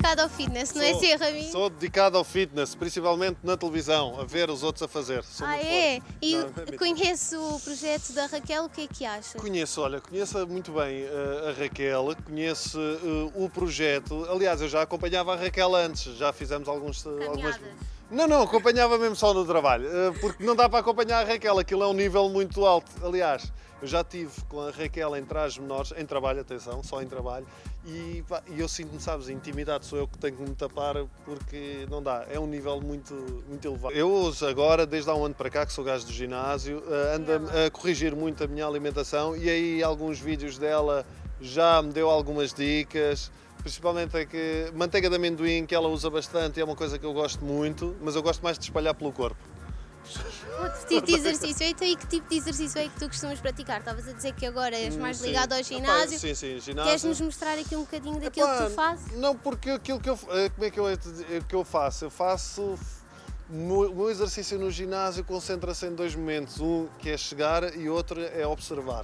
dedicado ao fitness, não é assim, Raminho? Sou dedicado ao fitness, principalmente na televisão, a ver os outros a fazer. Sou muito É? forte. E Não, é conhece o projeto da Raquel, o que é que acha? Conheço muito bem a Raquel, conheço o projeto. Aliás, eu já acompanhava a Raquel antes, já fizemos algumas... Não, acompanhava mesmo só no trabalho, porque não dá para acompanhar a Raquel, aquilo é um nível muito alto. Aliás, eu já estive com a Raquel em trajes menores, em trabalho, atenção, só em trabalho, e eu sinto-me, sabes, intimidade, sou eu que tenho que me tapar, porque não dá, é um nível muito elevado. Eu agora, desde há um ano para cá, que sou gajo do ginásio, ando a corrigir muito a minha alimentação, e aí alguns vídeos dela já me deu algumas dicas. Principalmente é que manteiga de amendoim, que ela usa bastante, é uma coisa que eu gosto muito, mas eu gosto mais de espalhar pelo corpo. Outro tipo de exercício. Então, e que tipo de exercício é que tu costumas praticar? Estavas a dizer que agora és mais ligado ao ginásio. Sim, ginásio. Queres-nos mostrar aqui um bocadinho daquilo que tu fazes? Não, porque aquilo que como é que eu faço? Eu faço... O meu exercício no ginásio concentra-se em dois momentos. Um que é chegar e outro é observar.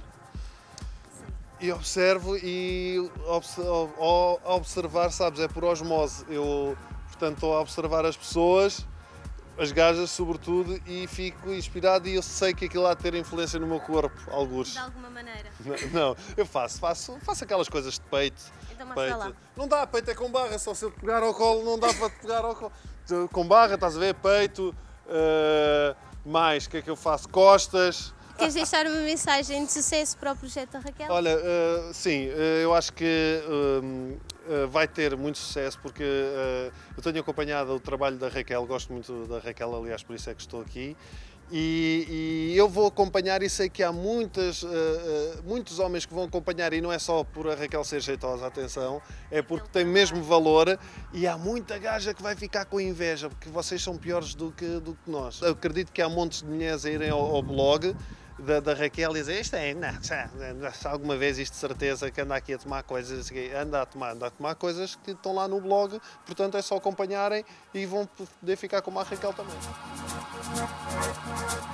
E observo e ao observar, sabes, é por osmose. Eu, portanto, estou a observar as pessoas, as gajas sobretudo, e fico inspirado e eu sei que aquilo há de ter influência no meu corpo, algures. De alguma maneira? Não, eu faço aquelas coisas de peito. Então mostra lá. Não dá, peito é com barra, só se eu te pegar ao colo não dá para te pegar ao colo. Com barra, estás a ver, peito, mais, o que é que eu faço? Costas. Queres deixar uma mensagem de sucesso para o projeto da Raquel? Olha, sim, eu acho que vai ter muito sucesso porque eu tenho acompanhado o trabalho da Raquel, gosto muito da Raquel, aliás, por isso é que estou aqui. E eu vou acompanhar e sei que há muitos homens que vão acompanhar e não é só por a Raquel ser jeitosa, atenção, é porque tem mesmo valor e há muita gaja que vai ficar com inveja, porque vocês são piores do que nós. Eu acredito que há montes de mulheres a irem ao blog da Raquel e dizer isto é, não, alguma vez isto de certeza que anda aqui a tomar coisas, anda a tomar coisas que estão lá no blog, portanto é só acompanharem e vão poder ficar como a Raquel também.